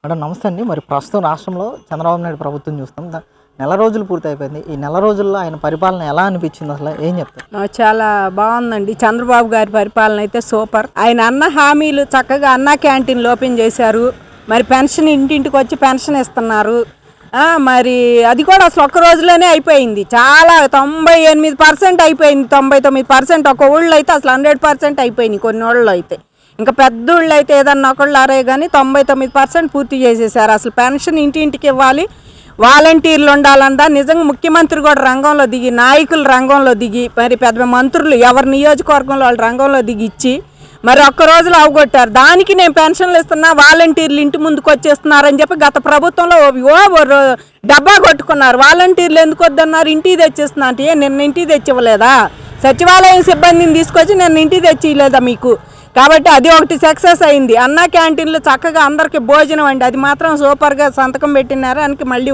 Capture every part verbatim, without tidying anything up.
Madam నమస్తే అండి. మరి ప్రస్తుతం రాష్ట్రంలో చంద్రబాబు నాయుడు ప్రభుత్వం చూస్తాం. నెల రోజులు పూర్తయిపోయింది. ఈ నెల రోజుల్లో ఆయన పరిపాలన ఎలా అనిపించింది, అసలు ఏం చెప్తారు? చాలా బాగుందండి. చంద్రబాబు గారి పరిపాలన అయితే సూపర్. ఆయన అన్న హామీలు చక్కగా అన్న క్యాంటీన్లు ఓపెన్ చేశారు. మరి పెన్షన్ ఇంటింటికి వచ్చి పెన్షన్ ఇస్తున్నారు. మరి అది కూడా అసలు ఒక్క రోజులోనే అయిపోయింది. చాలా తొంభై ఎనిమిది పర్సెంట్ అయిపోయింది. తొంభై తొమ్మిది పర్సెంట్ ఒక ఊళ్ళో అయితే అసలు హండ్రెడ్ పర్సెంట్ అయిపోయింది. కొన్ని ఊళ్ళో అయితే ఇంకా పెద్ద ఊళ్ళో అయితే ఏదన్నా ఒకళ్ళు అరే కానీ తొంభై తొమ్మిది పర్సెంట్ పూర్తి చేసేసారు. అసలు పెన్షన్ ఇంటింటికి ఇవ్వాలి, వాలంటీర్లు ఉండాలందా. నిజంగా ముఖ్యమంత్రి కూడా రంగంలో దిగి, నాయకులు రంగంలో దిగి, మరి పెద్ద మంత్రులు ఎవరి నియోజకవర్గంలో వాళ్ళు రంగంలో దిగి ఇచ్చి మరి ఒక్క రోజులో అవగొట్టారు. దానికి నేను పెన్షన్లు ఇస్తున్నా, వాలంటీర్లు ఇంటి ముందుకు వచ్చేస్తున్నారని చెప్పి గత ప్రభుత్వంలో ఓ డబ్బా కొట్టుకున్నారు. వాలంటీర్లు ఎందుకు వద్దన్నారు, ఇంటికి తెచ్చిస్తున్నా అంటే నిన్న ఇంటికి తెచ్చివ్వలేదా? సచివాలయం సిబ్బందిని తీసుకొచ్చి నిన్న ఇంటికి తెచ్చి ఇవ్వలేదా మీకు? కాబట్టి అది ఒకటి సక్సెస్ అయింది. అన్న క్యాంటీన్లు చక్కగా అందరికీ భోజనం అండి, అది మాత్రం సూపర్గా సంతకం పెట్టినారు. అని మళ్ళీ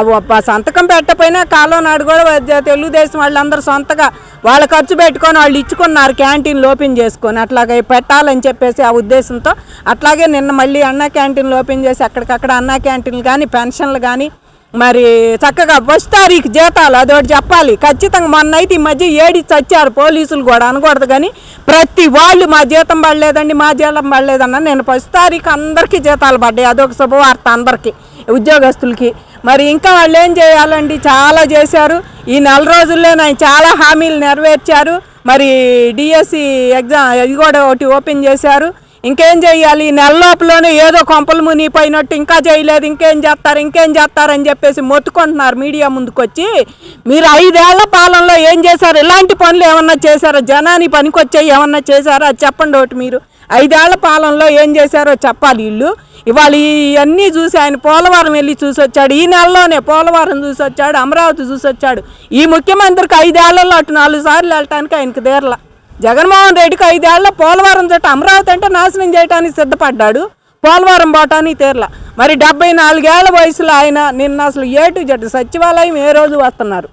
సంతకం పెట్టకపోయినా కాలం నాడు కూడా తెలుగుదేశం వాళ్ళందరూ సొంతగా వాళ్ళ ఖర్చు పెట్టుకొని వాళ్ళు ఇచ్చుకున్నారు క్యాంటీన్లు ఓపెన్ చేసుకొని. అట్లాగే పెట్టాలని చెప్పేసి ఆ ఉద్దేశంతో అట్లాగే నిన్న మళ్ళీ అన్న క్యాంటీన్లు ఓపెన్ చేసి అక్కడికక్కడ అన్న క్యాంటీన్లు కానీ పెన్షన్లు కానీ మరి చక్కగా ఫస్ట్ తారీఖు జీతాలు అదొకటి చెప్పాలి ఖచ్చితంగా. మొన్న అయితే ఈ మధ్య ఏడి చచ్చారు పోలీసులు కూడా అనకూడదు కానీ ప్రతి వాళ్ళు మా జీతం పడలేదండి, మా జీతం పడలేదన్న. నేను ఫస్ట్ తారీఖు అందరికీ జీతాలు పడ్డాయి. అదొక శుభవార్త అందరికీ, ఉద్యోగస్తులకి. మరి ఇంకా వాళ్ళు ఏం చేయాలండి, చాలా చేశారు. ఈ నెల రోజుల్లో ఆయన చాలా హామీలు నెరవేర్చారు. మరి డిఎస్సి ఎగ్జామ్ ఇది కూడా ఒకటి ఓపెన్ చేశారు. ఇంకేం చేయాలి, నెల లోపలనే ఏదో కొంపలు మునిగిపోయినట్టు ఇంకా చేయలేదు, ఇంకేం చేస్తారు ఇంకేం చేస్తారని చెప్పేసి మొత్తుకుంటున్నారు మీడియా ముందుకు వచ్చి. మీరు ఐదేళ్ల పాలనలో ఏం చేశారు, ఇలాంటి పనులు ఏమన్నా చేశారో, జనాన్ని పనికొచ్చాయి ఏమన్నా చేశారో అది చెప్పండి ఒకటి. మీరు ఐదేళ్ల పాలనలో ఏం చేశారో చెప్పాలి. వీళ్ళు ఇవాళ ఇవన్నీ చూసి ఆయన పోలవరం వెళ్ళి చూసి వచ్చాడు. ఈ నెలలోనే పోలవరం చూసి వచ్చాడు, అమరావతి చూసి వచ్చాడు. ఈ ముఖ్యమంత్రికి ఐదేళ్లలో అటు నాలుగు సార్లు వెళ్ళటానికి ఆయనకు దేర్ల. జగన్మోహన్ రెడ్డికి ఐదేళ్ల పోలవరం చుట్టూ అమరావతి అంటే నాశనం చేయడానికి సిద్ధపడ్డాడు, పోలవరం పోవటానికి తీర్ల. మరి డెబ్బై నాలుగేళ్ల వయసులో ఆయన నిన్న అసలు ఏటు జట్టు సచివాలయం ఏ రోజు వస్తున్నారు,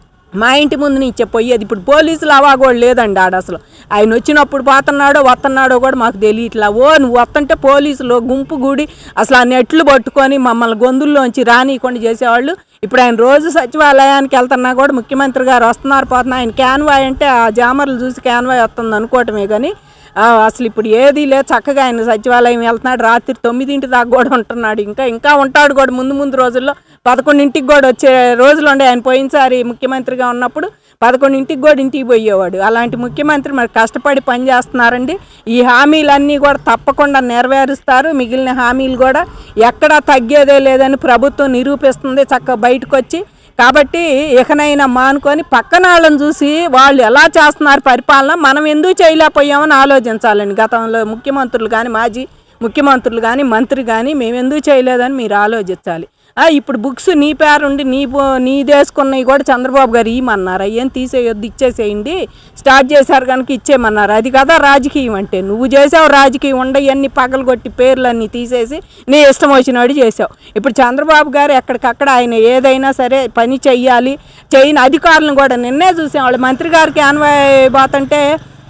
మా ఇంటి ముందు నుంచే పోయేది. ఇప్పుడు పోలీసులు అవా కూడా లేదండి ఆడ. అసలు ఆయన వచ్చినప్పుడు పోతున్నాడో వస్తున్నాడో కూడా మాకు తెలియట్లా. ఓ నువ్వు వస్తుంటే పోలీసులు గుంపు గూడి అసలు ఆ నెట్లు పట్టుకొని మమ్మల్ని గొంతుల్లోంచి రానియకుండా చేసేవాళ్ళు. ఇప్పుడు ఆయన రోజు సచివాలయానికి వెళ్తున్నా కూడా ముఖ్యమంత్రి గారు వస్తున్నారు పోతున్నారు. ఆయన క్యాన్వాయ్ అంటే ఆ జామర్లు చూసి క్యాన్వాయ్ వస్తుంది అనుకోవటమే కానీ అసలు ఇప్పుడు ఏది లేదు. చక్కగా ఆయన సచివాలయం వెళ్తున్నాడు, రాత్రి తొమ్మిదింటి దాకా కూడా ఉంటున్నాడు. ఇంకా ఇంకా ఉంటాడు కూడా ముందు ముందు రోజుల్లో. పదకొండింటికి కూడా వచ్చే రోజులు ఉండే. ఆయన పోయినసారి ముఖ్యమంత్రిగా ఉన్నప్పుడు పదకొండింటికి కూడా ఇంటికి పోయేవాడు. అలాంటి ముఖ్యమంత్రి మరి కష్టపడి పనిచేస్తున్నారండి. ఈ హామీలన్నీ కూడా తప్పకుండా నెరవేరుస్తారు. మిగిలిన హామీలు కూడా ఎక్కడా తగ్గేదే లేదని ప్రభుత్వం నిరూపిస్తుంది చక్కగా బయటకు వచ్చి. కాబట్టి ఇకనైనా మానుకొని పక్కన వాళ్ళని చూసి వాళ్ళు ఎలా చేస్తున్నారు పరిపాలన, మనం ఎందుకు చేయలేకపోయామని ఆలోచించాలండి. గతంలో ముఖ్యమంత్రులు కానీ మాజీ ముఖ్యమంత్రులు కానీ మంత్రి కానీ మేము ఎందుకు చేయలేదని మీరు ఆలోచించాలి. ఇప్పుడు బుక్స్ నీ పేరుండి నీ నీ దేసుకున్నవి కూడా చంద్రబాబు గారు ఇవ్వమన్నారు. అయ్యేం తీసేయొద్దు, ఇచ్చేసేయండి. స్టార్ట్ చేశారు కనుక ఇచ్చేయమన్నారు. అది కదా రాజకీయం అంటే. నువ్వు చేసావు రాజకీయం, ఉండవన్నీ పగలగొట్టి పేర్లన్నీ తీసేసి నీ ఇష్టం వచ్చినవాడు చేసావు. ఇప్పుడు చంద్రబాబు గారు ఎక్కడికక్కడ ఆయన ఏదైనా సరే పని చెయ్యాలి, చేయని అధికారులను కూడా నిన్నే చూసాం. వాళ్ళు మంత్రి గారికి ఆన్వాయ్ పోతుంటే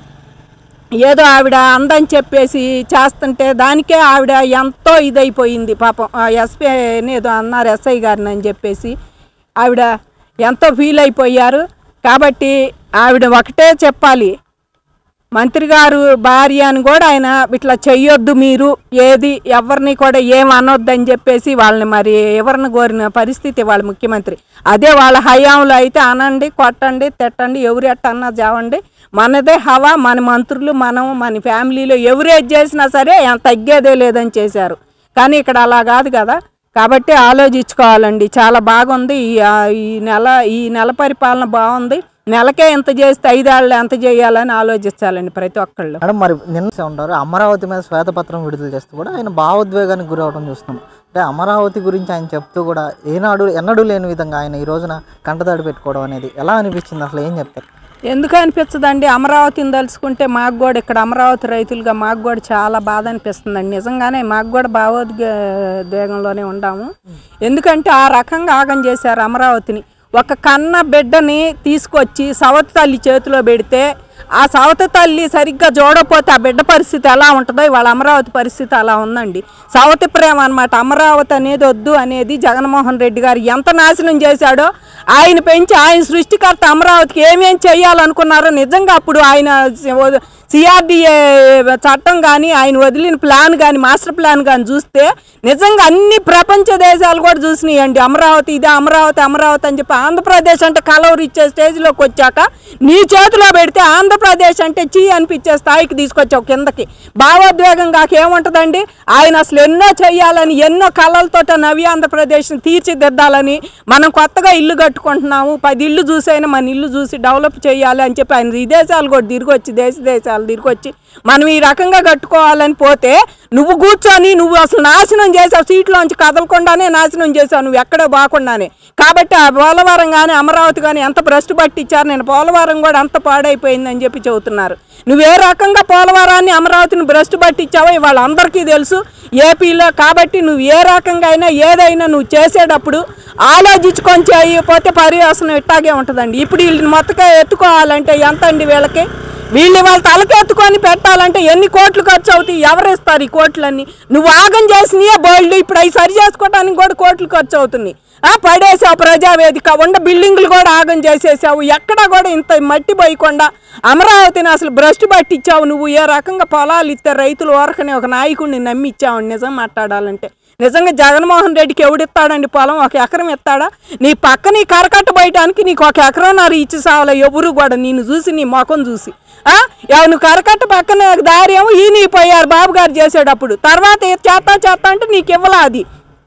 ఏదో ఆవిడ అందని చెప్పేసి చేస్తుంటే దానికే ఆవిడ ఎంతో ఇదైపోయింది పాపం. ఎస్పీ ఏదో అన్నారు ఎస్ఐ గారిని అని చెప్పేసి ఆవిడ ఎంతో ఫీల్ అయిపోయారు. కాబట్టి ఆవిడ ఒకటే చెప్పాలి, మంత్రి గారు భార్య అని కూడా ఆయన ఇట్లా చెయ్యొద్దు, మీరు ఏది ఎవరిని కూడా ఏం అనొద్దని చెప్పేసి వాళ్ళని మరి ఎవరిని కోరిన పరిస్థితి వాళ్ళ ముఖ్యమంత్రి. అదే వాళ్ళ హయాంలో అయితే అనండి, కొట్టండి, తిట్టండి, ఎవరు ఎట్ట అన్నా చావండి, మనదే హవా, మన మంత్రులు, మనం మన ఫ్యామిలీలో ఎవరు ఏది చేసినా సరే తగ్గేదే లేదని చేశారు. కానీ ఇక్కడ అలా కాదు కదా. కాబట్టి ఆలోచించుకోవాలండి. చాలా బాగుంది ఈ నెల. ఈ నెల పరిపాలన బాగుంది. నెలకే ఎంత చేస్తే ఐదేళ్ళు ఎంత చేయాలని ఆలోచించాలండి ప్రతి ఒక్కళ్ళు. మేడం మరి నిన్న ఉంటారు అమరావతి మీద శ్వేతపత్రం విడుదల చేస్తూ కూడా ఆయన భావోద్వేగానికి గురవడం చూస్తున్నాం. అంటే అమరావతి గురించి ఆయన చెప్తూ కూడా ఏనాడు ఎన్నడూ లేని విధంగా ఆయన ఈ రోజున కంటతడి పెట్టుకోవడం అనేది ఎలా అనిపించింది, అసలు ఏం చెప్తారు? ఎందుకు అనిపించదండి, అమరావతిని తలుచుకుంటే మాకు కూడా ఇక్కడ అమరావతి రైతులుగా మాకు కూడా చాలా బాధ అనిపిస్తుందండి. నిజంగానే మాకు కూడా భావోద్వేగంలోనే ఉన్నాము. ఎందుకంటే ఆ రకంగా ఆగం చేశారు అమరావతిని. ఒక కన్న బిడ్డని తీసుకొచ్చి సవతి తల్లి చేతిలో పెడితే ఆ సవతి తల్లి సరిగ్గా చూడకపోతే ఆ బిడ్డ పరిస్థితి ఎలా ఉంటుందో ఇవాళ అమరావతి పరిస్థితి అలా ఉందండి. సవతి ప్రేమ అనమాట. అమరావతి అనేది వద్దు అనేది జగన్మోహన్ రెడ్డి గారు ఎంత నాశనం చేశాడో, ఆయన పెంచి ఆయన సృష్టికర్త అమరావతికి ఏమేం చేయాలనుకున్నారో నిజంగా అప్పుడు ఆయన సిఆర్డిఏ చట్టం కానీ ఆయన వదిలిన ప్లాన్ కానీ మాస్టర్ ప్లాన్ కానీ చూస్తే నిజంగా అన్ని ప్రపంచ దేశాలు కూడా చూసినాయండి. అమరావతి ఇదే అమరావతి అమరావతి అని చెప్పి ఆంధ్రప్రదేశ్ అంటే కలవరు ఇచ్చే స్టేజ్లోకి వచ్చాక నీ చేతిలో పెడితే ఆంధ్రప్రదేశ్ అంటే చీ అనిపించే స్థాయికి తీసుకొచ్చావు కిందకి. భావోద్వేగం కాక ఏముంటుందండి? ఆయన అసలు ఎన్నో చెయ్యాలని ఎన్నో కళలతో నవి ఆంధ్రప్రదేశ్ని తీర్చిదిద్దాలని మనం కొత్తగా ఇల్లు కట్టుకుంటున్నాము, పది ఇల్లు చూసైనా మన ఇల్లు చూసి డెవలప్ చేయాలి అని చెప్పి ఆయన విదేశాలు కూడా తిరిగి వచ్చి దేశ దేశాలు తిరిగి వచ్చి మనం ఈ రకంగా కట్టుకోవాలని పోతే నువ్వు కూర్చొని నువ్వు అసలు నాశనం చేసావు, సీట్లోంచి కదలకుండానే నాశనం చేసావు, నువ్వు ఎక్కడో బాగుండానే. కాబట్టి ఆ పోలవరం కానీ అమరావతి కానీ ఎంత భ్రష్టు పట్టించారు. నేను పోలవరం కూడా అంత పాడైపోయిందని చెప్పి చెబుతున్నారు. నువ్వు ఏ రకంగా పోలవరాన్ని అమరావతిని భ్రష్టు పట్టించావో ఇవాళ అందరికీ తెలుసు ఏపీలో. కాబట్టి నువ్వు ఏ రకంగా అయినా ఏదైనా నువ్వు చేసేటప్పుడు ఆలోచించుకొని చేయకపోతే పర్యవసనం ఇట్టాగే ఉంటుందండి. ఇప్పుడు వీళ్ళని మొత్తగా ఎత్తుకోవాలంటే ఎంత అండి వీళ్ళకి? వీళ్ళు వాళ్ళ తలకెత్తుకొని పెట్టాలంటే ఎన్ని కోట్లు ఖర్చు అవుతాయి? ఎవరు ఇస్తారు ఈ కోట్లన్నీ? నువ్వు ఆగం చేసినాయే బోల్డ్, ఇప్పుడు అవి సరి చేసుకోవడానికి కూడా కోట్లు ఖర్చు అవుతున్నాయి. పడేసావు ప్రజావేదిక, ఉండ బిల్డింగులు కూడా ఆగం చేసేసావు. ఎక్కడ కూడా ఇంత మట్టి పోయకుండా అమరావతిని అసలు భ్రష్టు పట్టించావు నువ్వు. ఏ రకంగా పొలాలు ఇస్తే రైతులు ఓరకనే ఒక నాయకుడిని నమ్మి ఇచ్చావు. నిజం మాట్లాడాలంటే నిజంగా జగన్మోహన్ రెడ్డికి ఎవడిస్తాడండి పొలం? ఒక ఎకరం ఇస్తాడా? నీ పక్క నీ కరకట్ట బయటానికి నీకు ఒక ఎకరం నారు ఇచ్చి సావలే ఎవరు కూడా నిన్ను చూసి నీ ముఖం చూసి. ఎవరు కరకట్ట పక్కన దారి ఏమో ఈనిపోయారు బాబు గారు చేసేటప్పుడు, తర్వాత చేస్తా చేస్తా అంటే నీకు ఇవ్వలా అది.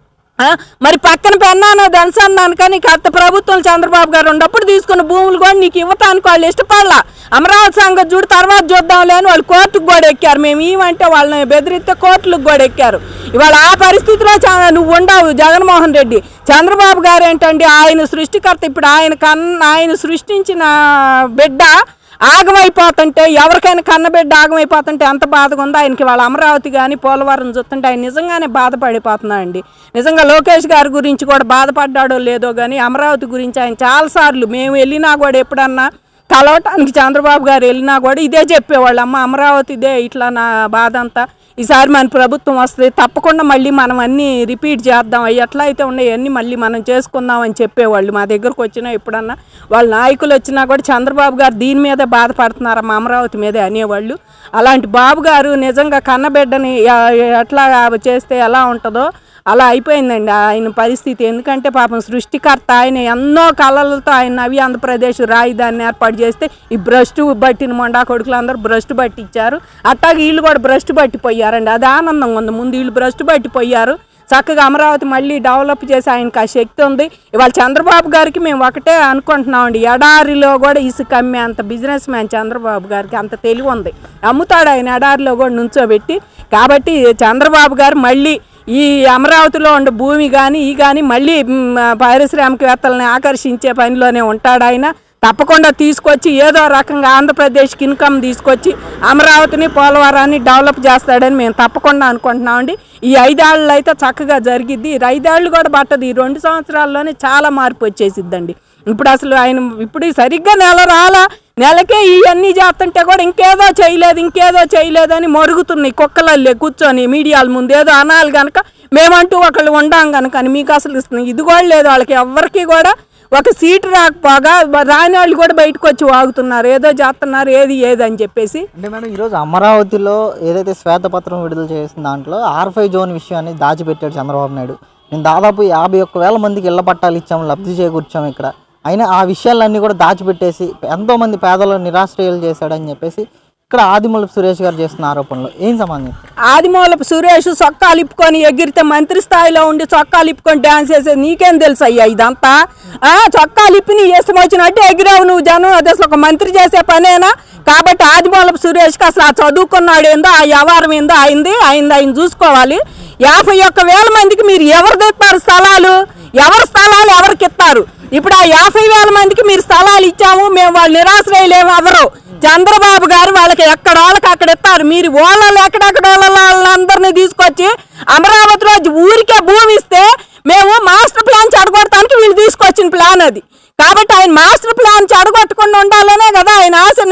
మరి పక్కన పెన్నానో దనసన్నాను కానీ గత ప్రభుత్వం చంద్రబాబు గారు ఉన్నప్పుడు తీసుకున్న భూములు కూడా నీకు ఇవ్వటానికి వాళ్ళు ఇష్టపడలా. అమరావతి సంగతి చూడు తర్వాత చూద్దాంలే అని వాళ్ళు కోర్టుకు కూడా ఎక్కారు. మేము ఏమంటే వాళ్ళని బెదిరిస్తే కోర్టులకు కూడా ఎక్కారు. ఇవాళ ఆ పరిస్థితిలో నువ్వు ఉండవు జగన్మోహన్ రెడ్డి. చంద్రబాబు గారు ఏంటండి ఆయన సృష్టికర్త. ఇప్పుడు ఆయన కన్న ఆయన సృష్టించిన బిడ్డ ఆగమైపోతుంటే ఎవరికైనా కన్నబిడ్డ ఆగమైపోతుంటే ఎంత బాధగా ఉందో ఆయనకి. వాళ్ళ అమరావతి కానీ పోలవరం చూస్తుంటే ఆయన నిజంగానే బాధపడిపోతున్నాడు అండి. నిజంగా లోకేష్ గారి గురించి కూడా బాధపడ్డాడో లేదో కానీ అమరావతి గురించి ఆయన చాలాసార్లు మేము వెళ్ళినా కూడా ఎప్పుడన్నా కలవటానికి చంద్రబాబు గారు వెళ్ళినా కూడా ఇదే చెప్పేవాళ్ళు, అమ్మ అమరావతి ఇదే ఇట్లా నా బాధ అంతా, ఈసారి మన ప్రభుత్వం వస్తుంది తప్పకుండా మళ్ళీ మనం అన్నీ రిపీట్ చేద్దాం, అవి ఎట్లా అయితే ఉన్నాయి అన్నీ మళ్ళీ మనం చేసుకుందాం అని చెప్పేవాళ్ళు. మా దగ్గరకు వచ్చినా ఎప్పుడన్నా వాళ్ళ నాయకులు వచ్చినా కూడా చంద్రబాబు గారు దీని మీదే బాధపడుతున్నారా మా అమరావతి మీదే అనేవాళ్ళు. అలాంటి బాబు గారు నిజంగా కన్నబిడ్డని ఎట్లా చేస్తే ఎలా ఉంటుందో అలా అయిపోయిందండి ఆయన పరిస్థితి. ఎందుకంటే పాపం సృష్టికర్త ఆయన ఎన్నో కళలతో ఆయన నవి ఆంధ్రప్రదేశ్ రాజధానిని ఏర్పాటు చేస్తే ఈ భ్రష్టు బట్టిన మొండా కొడుకులు అందరూ భ్రష్టు పట్టించారు. అట్టాగా వీళ్ళు కూడా భ్రష్టు పట్టిపోయారండి. అది ఆనందంగా ఉంది. ముందు వీళ్ళు భ్రష్టు పట్టిపోయారు, చక్కగా అమరావతి మళ్ళీ డెవలప్ చేసి ఆయనకు ఆ శక్తి ఉంది. ఇవాళ చంద్రబాబు గారికి మేము ఒకటే అనుకుంటున్నామండి, ఎడారిలో కూడా ఇసుక అమ్మే అంత బిజినెస్ మ్యాన్ చంద్రబాబు గారికి, అంత తెలివి ఉంది, అమ్ముతాడు ఆయన ఎడారిలో కూడా నుంచోబెట్టి. కాబట్టి చంద్రబాబు గారు మళ్ళీ ఈ అమరావతిలో ఉండే భూమి కానీ ఈ కానీ మళ్ళీ పారిశ్రామికవేత్తలని ఆకర్షించే పనిలోనే ఉంటాడు ఆయన. తప్పకుండా తీసుకొచ్చి ఏదో రకంగా ఆంధ్రప్రదేశ్కి ఇన్కమ్ తీసుకొచ్చి అమరావతిని పోలవరాన్ని డెవలప్ చేస్తాడని మేము తప్పకుండా అనుకుంటున్నామండి. ఈ ఐదేళ్ళు అయితే చక్కగా జరిగిద్ది. ఈ ఐదేళ్ళు కూడా పట్టదు, ఈ రెండు సంవత్సరాల్లోనే చాలా మార్పు వచ్చేసిద్దండి. ఇప్పుడు అసలు ఆయన ఇప్పుడు సరిగ్గా నెల రాలా, నెలకే ఇవన్నీ చేస్తుంటే కూడా ఇంకేదో చేయలేదు ఇంకేదో చేయలేదు అని మరుగుతున్నాయి కుక్కలల్లే కూర్చొని మీడియాల ముందు. ఏదో అనాలి కనుక మేమంటూ ఒకళ్ళు ఉండాం కనుక అని మీకు అసలు ఇస్తున్నాం ఇది కూడా లేదు. వాళ్ళకి ఎవరికి కూడా ఒక సీటు రాకపోగా రాని వాళ్ళు కూడా బయటకు వచ్చి వాగుతున్నారు, ఏదో చేస్తున్నారు ఏది ఏది అని చెప్పేసి. అంటే మేడం ఈరోజు అమరావతిలో ఏదైతే శ్వేతపత్రం విడుదల చేసిన దాంట్లో ఆర్ ఫైవ్ జోన్ విషయాన్ని దాచిపెట్టాడు చంద్రబాబు నాయుడు. నేను దాదాపు యాభై ఒక్క వేల మందికి ఇళ్ల పట్టాలు ఇచ్చాము, లబ్ధి చేకూర్చాము ఇక్కడ. అయినా ఆ విషయాలన్నీ కూడా దాచిపెట్టేసి ఎంతోమంది పేదలను నిరాశ్రయాలు చేశాడని చెప్పేసి ఇక్కడ ఆదిమూలపు సురేష్ గారు చేస్తున్న ఆరోపణలు ఏం సంబంధం? ఆదిమూలపు సురేష్ చొక్కాలు ఇప్పుకొని ఎగిరితే మంత్రి స్థాయిలో ఉండి చొక్కాలు ఇప్పుకొని డ్యాన్స్ చేసేది నీకేం తెలుసు అయ్యా ఇదంతా? చొక్కాలు ఇప్పి నీ ఇష్టం వచ్చినట్టు ఎగిరావు నువ్వు జనం, అది అసలు ఒక మంత్రి చేసే పనేనా? కాబట్టి ఆదిమూలపు సురేష్కి అసలు ఆ చదువుకున్నాడు ఏందో ఆ వ్యవహారం ఏందో అయింది అయింది ఆయన చూసుకోవాలి. యాభై ఒక్క వేల మందికి మీరు ఎవరు తెస్తారు స్థలాలు? ఎవరు స్థలాలు ఎవరికి ఇస్తారు? ఇప్పుడు ఆ యాభై వేల మందికి మీరు స్థలాలు ఇచ్చాము మేము, వాళ్ళు నిరాశ్రయలేము ఎవరు? చంద్రబాబు గారు వాళ్ళకి ఎక్కడ వాళ్ళకి అక్కడ ఇస్తారు. మీరు ఓళ్ళలు ఎక్కడెక్కడ వాళ్ళందరినీ తీసుకొచ్చి అమరావతిలో ఊరికే భూమి ఇస్తే మేము మాస్టర్ ప్లాన్ చెడగొట్టడానికి వీళ్ళు తీసుకొచ్చిన ప్లాన్ అది. కాబట్టి ఆయన మాస్టర్ ప్లాన్ చెడగొట్టకుండా ఉండాలనే కదా ఆయన ఆశ. నిన్న ఆయన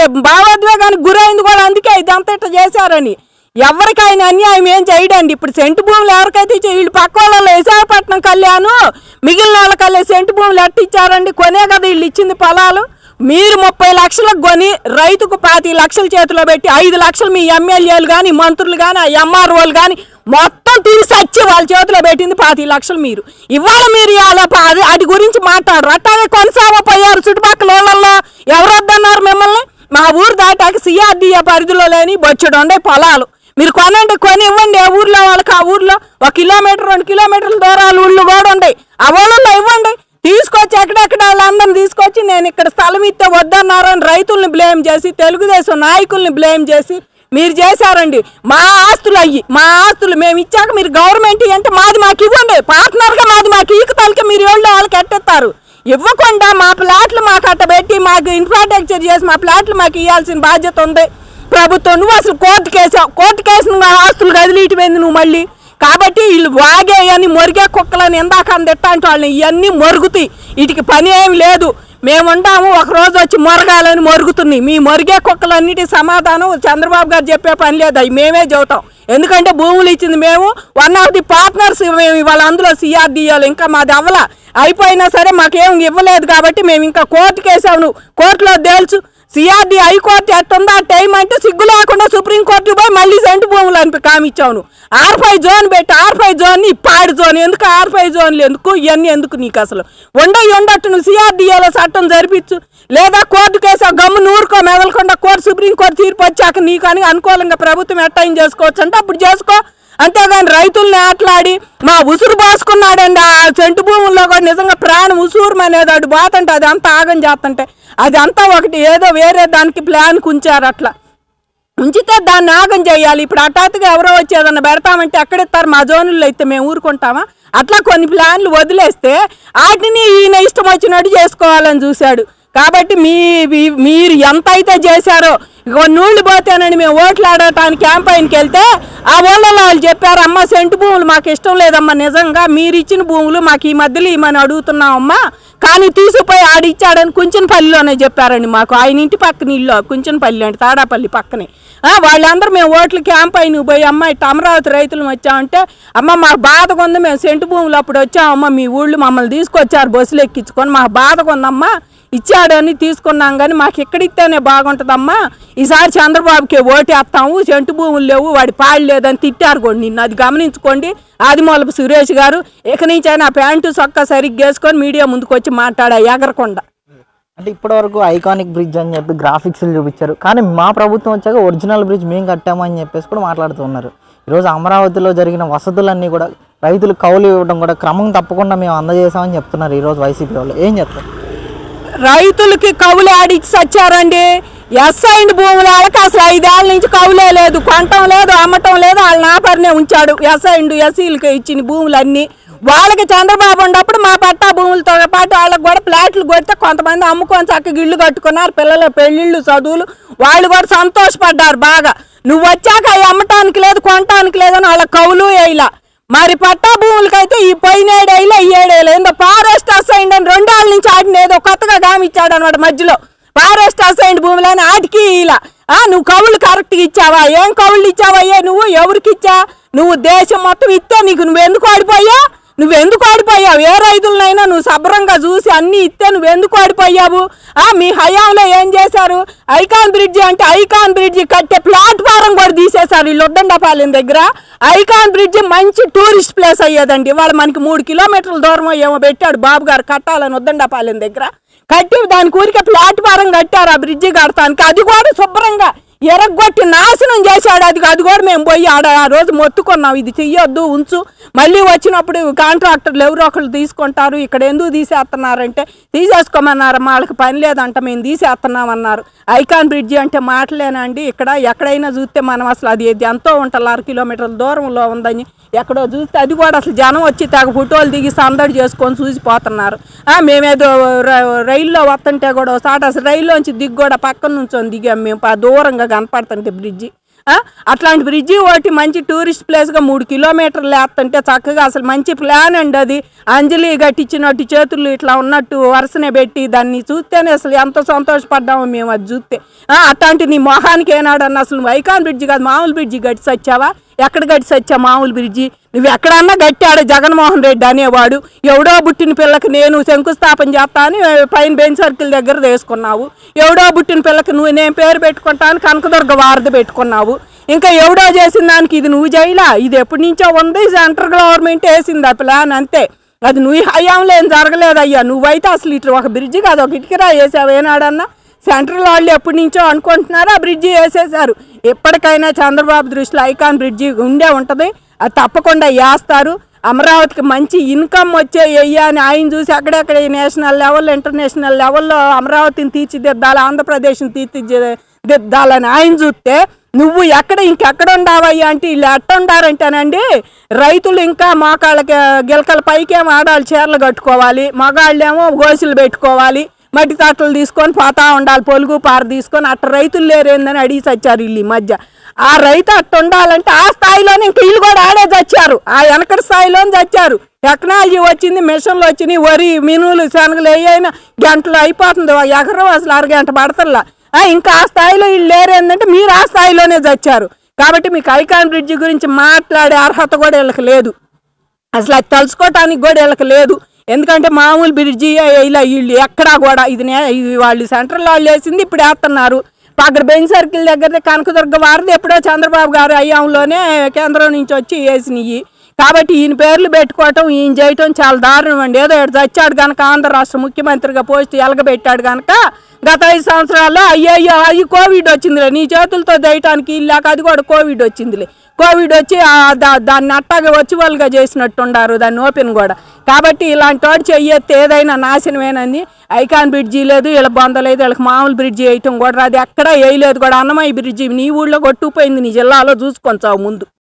భావోద్వేగానికి గురైంది కూడా అందుకే ఇదంతా ఇట్లా చేశారని. ఎవరికి ఆయన అన్యాయం ఏం చేయడండి. ఇప్పుడు సెంటు భూములు ఎవరికైతే వీళ్ళు పక్క వాళ్ళలో విశాఖపట్నం కళ్యాణ్ మిగిలిన వాళ్ళ కళ్యాణ సెంటు భూములు ఎట్టిచ్చారండి? కొనే కదా వీళ్ళు ఇచ్చింది పొలాలు. మీరు ముప్పై లక్షలకు కొని రైతుకు పాతి లక్షల చేతిలో పెట్టి ఐదు లక్షలు మీ ఎమ్మెల్యేలు కానీ మంత్రులు కానీ ఆ ఎంఆర్ఓలు కానీ మొత్తం తీసి వచ్చి వాళ్ళ చేతిలో పెట్టింది పాతి లక్షలు. మీరు ఇవాళ మీరు ఇవాళ వాటి గురించి మాట్లాడరు. అట్టాగే కొనసాగపోయారు చుట్టుపక్కల వాళ్ళల్లో. ఎవరు వద్దన్నారు మిమ్మల్ని? మా ఊరు దాటాక సిఆర్డీఏ పరిధిలో లేని బొచ్చుడు ఉండే పొలాలు మీరు కొనండి, కొని ఇవ్వండి. ఏ ఊర్లో వాళ్ళకి ఆ ఊర్లో ఒక కిలోమీటర్ రెండు కిలోమీటర్ల దూరాలు ఊళ్ళు కూడా ఉండే ఆ ఊళ్ళల్లో ఇవ్వండి. తీసుకొచ్చి ఎక్కడెక్కడ వాళ్ళందరిని తీసుకొచ్చి నేను ఇక్కడ స్థలం ఇస్తే వద్దన్నారు అని రైతుల్ని బ్లేమ్ చేసి తెలుగుదేశం నాయకుల్ని బ్లేమ్ చేసి మీరు చేశారండి. మా ఆస్తులు అయ్యి మా ఆస్తులు మేము ఇచ్చాక మీరు గవర్నమెంట్ అంటే మాది మాకు ఇవ్వండి. పార్ట్నర్గా మాది మాకు ఈకతాలకే మీరు ఏళ్ళు వాళ్ళకి ఎట్టేస్తారు. ఇవ్వకుండా మా ప్లాట్లు మాకు అట్టబెట్టి మాకు ఇన్ఫ్రాస్ట్రక్చర్ చేసి మా ప్లాట్లు మాకు ఇవ్వాల్సిన బాధ్యత ఉంది ప్రభుత్వం. నువ్వు అసలు కోర్టు కేసావు. కోర్టు కేసు నువ్వు ఆస్తులు కదిలిటిపోయింది నువ్వు మళ్ళీ. కాబట్టి వీళ్ళు వాగేయని మొరిగే కుక్కలని ఎందాక అందిట్టాంటి వాళ్ళని ఇవన్నీ మొరుగుతాయి. వీటికి పని ఏమి లేదు. మేము ఉంటాము ఒకరోజు వచ్చి మొరగాలని మొరుగుతున్నాయి. మీ మొరిగే కుక్కలన్నిటి సమాధానం చంద్రబాబు గారు చెప్పే పని లేదు. అవి మేమే చెబుతాం. ఎందుకంటే భూములు ఇచ్చింది మేము, వన్ ఆఫ్ ది పార్ట్నర్స్ మేము. ఇవాళ అందులో సిఆర్డీఏలు ఇంకా మాది అవ్వల అయిపోయినా సరే మాకేం ఇవ్వలేదు కాబట్టి మేము ఇంకా కోర్టుకు వేసావు. నువ్వు కోర్టులో తేల్చు. సిఆర్డీ హైకోర్టు ఎట్టుందా టైం అంటే సిగ్గు లేకుండా సుప్రీంకోర్టు పోయి మళ్ళీ సెంటు భూములు అని కామిచ్చావు. నువ్వు ఆర్ ఫైవ్ జోన్ పెట్టి ఆర్ ఫైవ్ జోన్ పాడి జోన్ ఎందుకు? ఆర్ ఫైవ్ జోన్లు ఎందుకు? ఇవన్నీ ఎందుకు నీకు? అసలు ఉండయి ఉండట్టు నువ్వు సిఆర్డీఏలో చట్టం జరిపించు, లేదా కోర్టు కేసు గమ్ము నూరుకో మెదలకుండా కోర్టు సుప్రీంకోర్టు తీర్పు వచ్చాక నీకు అని అనుకూలంగా ప్రభుత్వం ఎట్టయిన చేసుకోవచ్చు అంటే అప్పుడు చేసుకో. అంతేగాని రైతుల్ని ఆటలాడి మా ఉసురు బాసుకున్నాడండి. ఆ సెంటు భూముల్లో కూడా నిజంగా ప్రాణం ఉసూరు అనేది అటు బాతంటే అది అంతా ఆగం చేస్తుంటే అది అంతా ఒకటి ఏదో వేరే దానికి ప్లాన్కి ఉంచారు. అట్లా ఉంచితే దాన్ని ఆగం చేయాలి. ఇప్పుడు హఠాత్తుగా ఎవరో వచ్చేదన్నా పెడతామంటే ఎక్కడిస్తారు? మా జోనుల్లో అయితే మేము ఊరుకుంటామా? అట్లా కొన్ని ప్లాన్లు వదిలేస్తే వాటిని ఈయన ఇష్టం వచ్చినట్టు చేసుకోవాలని చూశాడు. కాబట్టి మీ మీరు ఎంత అయితే చేశారో నూళ్ళు పోతేనని మేము ఓట్లు ఆడటానికి క్యాంపైన్కి వెళ్తే ఆ ఊళ్ళలో వాళ్ళు చెప్పారు, అమ్మ సెంటు భూములు మాకు ఇష్టం లేదమ్మా, నిజంగా మీరు ఇచ్చిన భూములు మాకు ఈ మధ్యలో ఇమ్మని అడుగుతున్నామమ్మా, కానీ తీసుకుపోయి ఆడిచ్చాడని కుంచనపల్లిలోనే చెప్పారండి మాకు. ఆయన ఇంటి పక్కన ఇల్లు కుంచనపల్లి అంటే తాడాపల్లి పక్కనే. వాళ్ళందరూ మేము ఓట్లు క్యాంపైన్కి పోయి అమ్మ ఇట్లా అమరావతి రైతులు వచ్చామంటే అమ్మ మాకు బాధగా ఉంది, మేము సెంటు భూములు అప్పుడు వచ్చామమ్మ, మీ ఊళ్ళు మమ్మల్ని తీసుకొచ్చారు బస్సులు ఎక్కించుకొని, మాకు బాధగా ఉందమ్మా, ఇచ్చాడని తీసుకున్నాం కానీ మాకు ఎక్కడిస్తేనే బాగుంటుందమ్మా, ఈసారి చంద్రబాబుకి ఓటేస్తాము, సెంటు భూములు లేవు వాడి పాడు లేదని తిట్టారు కూడా నిన్ను. అది గమనించుకోండి ఆదిమూలపు సురేష్ గారు. ఇక నుంచి అయినా ప్యాంటు సొక్క సరిగ్గా వేసుకొని మీడియా ముందుకు వచ్చి మాట్లాడా ఎగరకుండా. అంటే ఇప్పటివరకు ఐకానిక్ బ్రిడ్జ్ అని చెప్పి గ్రాఫిక్స్లు చూపించారు, కానీ మా ప్రభుత్వం వచ్చాక ఒరిజినల్ బ్రిడ్జ్ మేము కట్టామని చెప్పేసి కూడా మాట్లాడుతున్నారు. ఈరోజు అమరావతిలో జరిగిన వసతులన్నీ కూడా రైతులు కౌలు ఇవ్వడం కూడా క్రమం తప్పకుండా మేము అందజేసామని చెప్తున్నారు ఈరోజు వైసీపీ వాళ్ళు. ఏం చెప్తారు? రైతులకి కౌలు ఆడిచ్చి వచ్చారండి. ఎస్ఐండ్ భూములు వాళ్ళకి అసలు ఐదేళ్ళ నుంచి కౌలే లేదు, కొనటం లేదు, అమ్మటం లేదు, వాళ్ళ నాపరినే ఉంచాడు. ఎస్ఐండ్ ఎస్సీలకి ఇచ్చిన భూములన్నీ వాళ్ళకి చంద్రబాబు ఉన్నప్పుడు మా పట్టా భూములతో పాటు వాళ్ళకి కూడా ప్లాట్లు కొడితే కొంతమంది అమ్ముకొని చక్కగా ఇళ్ళు కట్టుకున్నారు, పిల్లల పెళ్ళిళ్ళు చదువులు, వాళ్ళు కూడా సంతోషపడ్డారు బాగా. నువ్వు వచ్చాక అవి అమ్మటానికి లేదు కొనటానికి లేదని వాళ్ళ కౌలు వేయలా. మరి పట్టా భూములకైతే ఈ పోయినేడేళ్ళే ఈ ఏడేళ్ళు ఏందో ఫారెస్ట్ అసైన్డ్ అని రెండేళ్ళ నుంచి ఆటిని ఏదో కొత్తగా గామిచ్చాడు అనమాట మధ్యలో. ఫారెస్ట్ అసైన్డ్ భూములని ఆటికి ఇలా నువ్వు కవులు కరెక్ట్గా ఇచ్చావా? ఏం కవులు ఇచ్చావా? అయ్యే నువ్వు ఎవరికి ఇచ్చా? నువ్వు దేశం మొత్తం ఇస్తే నీకు నువ్వెందుకు ఆడిపోయా? నువ్వెందుకు ఆడిపోయావు? ఏ రైతులనైనా నువ్వు శుభ్రంగా చూసి అన్నీ ఇస్తే నువ్వెందుకు ఆడిపోయావు? మీ హయాంలో ఏం చేశారు? ఐకాన్ బ్రిడ్జి అంటే ఐకాన్ బ్రిడ్జి కట్టే ప్లాట్ఫారం కూడా తీసేశారు వీళ్ళు ఉద్దండపాలెం దగ్గర. ఐకాన్ బ్రిడ్జి మంచి టూరిస్ట్ ప్లేస్ అయ్యేదండి. వాళ్ళు మనకి మూడు కిలోమీటర్ల దూరం ఏమో పెట్టాడు బాబు గారు కట్టాలని ఉద్దండపాలెం దగ్గర. కట్టి దానికి ఊరికే ప్లాట్ఫారం కట్టారు ఆ బ్రిడ్జి కడతానికి. అది కూడా శుభ్రంగా ఎరగొట్టి నాశనం చేశాడు. అది అది కూడా మేము పోయి ఆడ ఆ రోజు మొత్తుకున్నాం, ఇది చెయ్యొద్దు ఉంచు, మళ్ళీ వచ్చినప్పుడు కాంట్రాక్టర్లు ఎవరో ఒకళ్ళు తీసుకుంటారు, ఇక్కడ ఎందుకు తీసేస్తున్నారంటే తీసేసుకోమన్నారమ్మా, వాళ్ళకి పని లేదంట మేము తీసేస్తున్నామన్నారు. ఐకాన్ బ్రిడ్జి అంటే మాటలేనండి. ఇక్కడ ఎక్కడైనా చూస్తే మనం అసలు అది ఎంతో ఉంటుంది, ఆరు కిలోమీటర్ల దూరంలో ఉందని ఎక్కడో చూస్తే అది కూడా అసలు జనం వచ్చి తెగ ఫోటోలు దిగి సందడి చేసుకొని చూసిపోతున్నారు. మేమేదో రైల్లో వస్తుంటే కూడా ఒకసారి అసలు రైల్లోంచి దిగి కూడా పక్కన నుంచొని దిగాం మేము, దూరంగా కనపడుతుంటే బ్రిడ్జి. అట్లాంటి బ్రిడ్జి ఒకటి మంచి టూరిస్ట్ ప్లేస్గా మూడు కిలోమీటర్లు వేస్తుంటే చక్కగా అసలు మంచి ప్లాన్ అండి అది. అంజలి కట్టించినట్టు చేతులు ఇట్లా ఉన్నట్టు వరుసనే పెట్టి దాన్ని చూస్తేనే అసలు ఎంత సంతోషపడ్డామో మేము అది చూస్తే. అట్లాంటి నీ మొహానికి ఏనాడన్నా అసలు నువ్వు ఐకాన్ బ్రిడ్జి కాదు మామూలు బ్రిడ్జి గడిచి వచ్చావా? ఎక్కడ గడిచి వచ్చా మామూలు బ్రిడ్జి? నువ్వు ఎక్కడన్నా గట్టాడు జగన్మోహన్ రెడ్డి అనేవాడు. ఎవడో బుట్టిన పిల్లకి నేను శంకుస్థాపన చేస్తా అని పైన బెంచ్ సర్కిల్ దగ్గర తీసుకున్నావు. ఎవడో బుట్టిన పిల్లకి నువ్వు నేను పేరు పెట్టుకుంటాను కనకదుర్గ వారధి పెట్టుకున్నావు. ఇంకా ఎవడో చేసిన దానికి ఇది నువ్వు చేయలా. ఇది ఎప్పటి నుంచో ఉంది, సెంట్రల్ గవర్నమెంట్ వేసింది ఆ ప్లాన్ అంతే. అది నువ్వు హయాంలో ఏం జరగలేదు అయ్యా. నువ్వైతే అసలు ఇట్లా ఒక బ్రిడ్జి కాదు ఒక ఇటుకరా వేసావు ఏనాడన్నా? సెంట్రల్ వాళ్ళు ఎప్పటి నుంచో అనుకుంటున్నారో ఆ బ్రిడ్జి వేసేసారు. ఎప్పటికైనా చంద్రబాబు దృష్టిలో ఐకాన్ బ్రిడ్జి ఉండే ఉంటుంది, అది తప్పకుండా వేస్తారు. అమరావతికి మంచి ఇన్కమ్ వచ్చే వెయ్యి అని ఆయన చూసి అక్కడెక్కడ నేషనల్ లెవెల్ ఇంటర్నేషనల్ లెవెల్లో అమరావతిని తీర్చిదిద్దాలి, ఆంధ్రప్రదేశ్ని తీర్చిదిద్దాలని ఆయన చూస్తే నువ్వు ఎక్కడ ఇంకెక్కడ ఉండవయ్యా అంటే వీళ్ళు ఎట్ట ఉండారంటేనండి, రైతులు ఇంకా మోకాళ్ళకి గిలకల పైకేమో ఆడాలి చీరలు కట్టుకోవాలి, మగాళ్ళేమో గోసులు పెట్టుకోవాలి, మట్టి తట్టలు తీసుకొని పోతా ఉండాలి, పొలుగు పార తీసుకొని. అట్ట రైతులు లేరేందని అడిగి చచ్చారు వీళ్ళు ఈ మధ్య. ఆ రైతు అట్ట ఉండాలంటే ఆ స్థాయిలోనే ఇంకా వీళ్ళు కూడా ఆడే చచ్చారు, ఆ వెనకటి స్థాయిలోనే చచ్చారు. టెక్నాలజీ వచ్చింది, మిషన్లు వచ్చినాయి, వరి మినువులు శనగలు ఏమైనా గంటలు అయిపోతుంది, ఎకరం అసలు అరగంట పడతల్లా. ఇంకా ఆ స్థాయిలో వీళ్ళు లేరేందంటే మీరు ఆ స్థాయిలోనే చచ్చారు. కాబట్టి మీకు ఐకాన్ బ్రిడ్జి గురించి మాట్లాడే అర్హత కూడా వీళ్ళకి లేదు, అసలు అది తలుచుకోవటానికి కూడా వీళ్ళకి లేదు. ఎందుకంటే మామూలు బ్రిడ్జి ఇలా వీళ్ళు ఎక్కడా కూడా ఇది ఇది వాళ్ళు సెంట్రల్ వాళ్ళు వేసింది ఇప్పుడు వేస్తున్నారు. అక్కడ బెంచ్ సర్కిల్ దగ్గర కనకదుర్గ వారధి ఎప్పుడో చంద్రబాబు గారు అయ్యాంలోనే కేంద్రం నుంచి వచ్చి వేసినవి. కాబట్టి ఈయన పేర్లు పెట్టుకోవటం ఈయన చేయటం చాలా దారుణం అండి. ఏదో చచ్చాడు కనుక ఆంధ్ర రాష్ట్ర ముఖ్యమంత్రిగా పోస్ట్ ఎలగబెట్టాడు కనుక గత ఐదు సంవత్సరాల్లో అయ్యయ్యో అయ్యి కోవిడ్ వచ్చిందిలే నీ చేతులతో చేయటానికి ఇల్లాక అది కూడా కోవిడ్ వచ్చిందిలే. కోవిడ్ వచ్చి దాన్ని అట్టాగా వచ్చి వాళ్ళుగా చేసినట్టు ఉండారు దాన్ని ఓపెన్ కూడా. కాబట్టి ఇలాంటి వాడు చెయ్యెత్తే ఏదైనా నాశనమేనని. ఐకాన్ బ్రిడ్జి లేదు, వీళ్ళ బొందలేదు, వీళ్ళకి మామూలు బ్రిడ్జి వేయటం కూడా అది ఎక్కడా వేయలేదు కూడా. అన్నమయ్య బ్రిడ్జి నీ ఊళ్ళో కొట్టుకుపోయింది, నీ జిల్లాలో చూసుకొని చావు ముందు.